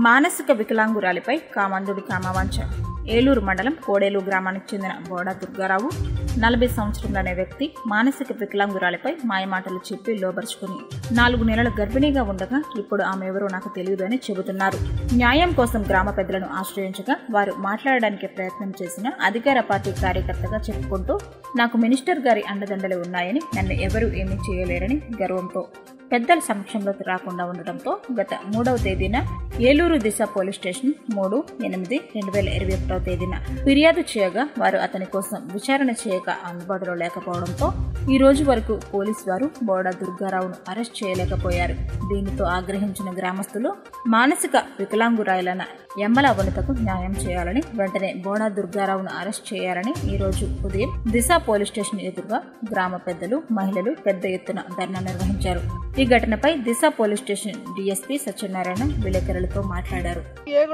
మానసిక వికలాంగురాలిపై కామందుడి కామవాంఛ. ఏలూరు మండలం కోడేలు గ్రామానికి చెందిన బోడా దుర్గారావు 40 సంవత్సరాలనే వ్యక్తి మానసిక వికలాంగురాలిపై మాయమాటలు చెప్పి లోబరుచుకుని 4 నెలల గర్భిణీగా ఉండగా ఇప్పుడు ఆమె ఎవరో నాకు తెలియదు అని చెబుతున్నారు. న్యాయం కోసం గ్రామ పెద్దలను ఆశ్రయించగా వారు మాట్లాడడానికి ప్రయత్నం చేసిన అధికార పార్టీ కార్యకర్తగా చెప్పుకుంటూ నాకు మినిస్టర్ గారి అండదండలు ఉన్నాయని, నన్ను ఎవరూ ఏమీ చేయలేరని గర్వంతో పెద్దల సమక్షంలోకి రాకుండా ఉండటంతో గత 3వ తేదీన ఏలూరు దిశ పోలీస్ స్టేషన్ 3/8/2021 తేదీన ఫిర్యాదు చేయగా వారు అతని కోసం విచారణ చేయక అందుబాటులో లేకపోవడంతో ఈ రోజు వరకు పోలీసు వారు బోడా దుర్గారావును అరెస్ట్ చేయలేకపోయారు. దీనితో ఆగ్రహించిన గ్రామస్తులు మానసిక వికలాంగురాయలైన యమ్మల వనితకు న్యాయం చేయాలని, వెంటనే బోడా దుర్గారావును అరెస్ట్ చేయాలని ఈ రోజు ఉదయం దిశ పోలీస్ స్టేషన్ ఎదురుగా గ్రామ పెద్దలు, మహిళలు పెద్ద ఎత్తున ధర్నా నిర్వహించారు. ఈ ఘటనపై Disha police station DSP Satyanarayana విలేకరులతో మాట్లాడారు.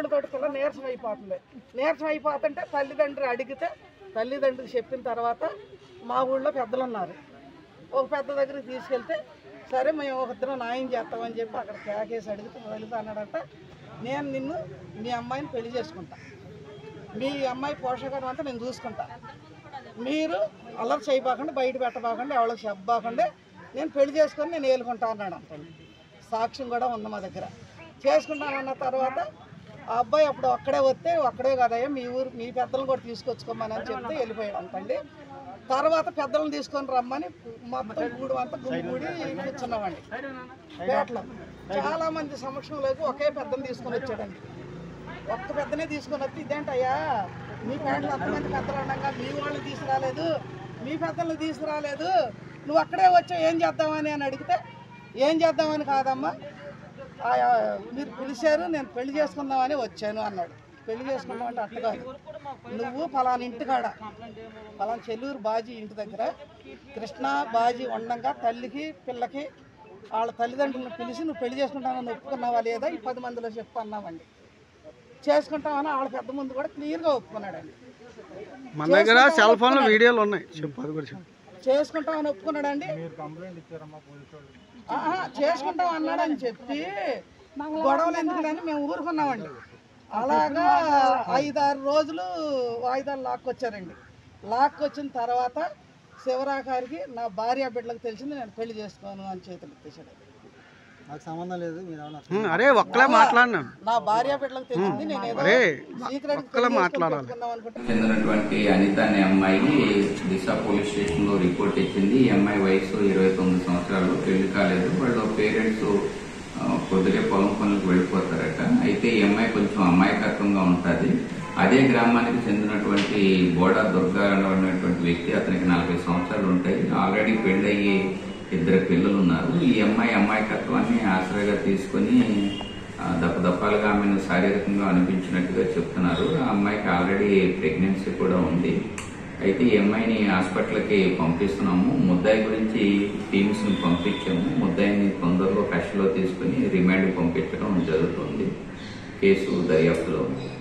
నీరసం అయిపోతుంటే తల్లిదండ్రులు చెప్పిన తర్వాత మా ఊళ్ళో పెద్దలు ఉన్నారు. ఒక పెద్ద దగ్గరికి తీసుకెళ్తే సరే మేము ఒకరిద్దరం న్యాయం చేస్తామని చెప్పి అక్కడ కేకేసి అడిగితే వెళుతా అన్నాడట. నేను నిన్ను మీ అమ్మాయిని పెళ్లి చేసుకుంటా, మీ అమ్మాయి పోషకారం అంతా నేను చూసుకుంటా, మీరు అల్లరి చేయబాకండి, బయట పెట్టబాకండి, ఎవరికి చెప్పబాకండి, నేను పెళ్లి చేసుకొని నేను ఏలుకుంటా అన్నాడు. అంతండి సాక్ష్యం కూడా ఉంది మా దగ్గర. చేసుకుంటానన్న తర్వాత ఆ అబ్బాయి అప్పుడు అక్కడే వస్తే అక్కడే కదయ్యా మీ ఊరు మీ పెద్దలను కూడా తీసుకొచ్చుకోమని అని చెప్తే వెళ్ళిపోయాడు. అంతండి తర్వాత పెద్దలను తీసుకొని రమ్మని మొత్తం గూడు అంతా గుడి కూర్చున్నామండి. పేటలో చాలామంది సమక్షంలోకి ఒకే పెద్దను తీసుకొని వచ్చాడండి. ఒక్క పెద్దనే తీసుకొని వస్తే ఇదేంటయ్యా మీ పేటలో అంతమంది పెద్దలు అనగా మీ వాళ్ళని తీసుకురాలేదు, మీ పెద్దలను తీసుకురాలేదు, నువ్వు అక్కడే వచ్చావు ఏం చేద్దామని అని అడిగితే ఏం చేద్దామని కాదమ్మా మీరు పిలిచారు, నేను పెళ్లి చేసుకుందామని వచ్చాను అన్నాడు. పెళ్లి చేసుకుందామంటే అట్లా కాదు, నువ్వు ఫలానా ఇంటికాడ ఫలానా చెల్లూరు బాజీ ఇంటి దగ్గర కృష్ణా బాజీ ఉండగా తల్లికి పిల్లకి వాళ్ళ తల్లిదండ్రులను పిలిచి నువ్వు పెళ్లి చేసుకుంటానని ఒప్పుకున్నావా లేదా ఈ 10 మందిలో చెప్పు అన్నామండి. చేసుకుంటామని వాళ్ళ పెద్ద ముందు కూడా క్లియర్గా ఒప్పుకున్నాడండి. మన దగ్గర సెల్ ఫోన్లో వీడియోలు ఉన్నాయి, చేసుకుంటామని ఒప్పుకున్నాడండి. చేసుకుంటాం అన్నాడని చెప్పి గొడవలు ఎందుకులని మేము ఊరుకున్నామండి. అలాగా 5-6 రోజులు వాయిదాలు లాక్కొచ్చారండి. లాక్కొచ్చిన తర్వాత శివరాకారికి నా భార్య బిడ్డలకు తెలిసింది, నేను పెళ్లి చేసుకోను అని చేతులు ఎత్తేసాడు. నాకు సంబంధం లేదు, నా భార్య బిడ్డలకు తెలిసింది, నేను ఏదో సీక్రెట్ చెందినటువంటి అనిత అనే అమ్మాయి దిశ పోలీస్ స్టేషన్ లో రిపోర్ట్ ఇచ్చింది. ఈ అమ్మాయి వయసు 29 సంవత్సరాలు, పెళ్లి కాలేదు. వాళ్ళ పేరెంట్స్ పొద్దుగే పొలం పనులకు వెళ్ళిపోతారట. అయితే ఈ అమ్మాయి కొంచెం అమాయకత్వంగా ఉంటుంది. అదే గ్రామానికి చెందినటువంటి బోడా దుర్గారావు అనేటువంటి వ్యక్తి, అతనికి 40 సంవత్సరాలు ఉంటాయి. ఆల్రెడీ పెళ్ళయ్యి 2 పిల్లలు ఉన్నారు. ఈ అమ్మాయి అమాయకత్వాన్ని ఆశ్రయగా తీసుకుని దప్పదప్పాలుగా ఆమెను శారీరకంగా అనిపించినట్టుగా చెప్తున్నారు. ఆ అమ్మాయికి ఆల్రెడీ ప్రెగ్నెన్సీ కూడా ఉంది. అయితే ఈ అమ్మాయిని హాస్పిటల్కి పంపిస్తున్నాము. ముద్దాయి గురించి టీమ్స్ ని పంపించాము. ముద్దాయిని తొందరలో కస్టడీలో తీసుకుని రిమాండ్ పంపించడం జరుగుతుంది. కేసు దర్యాప్తులో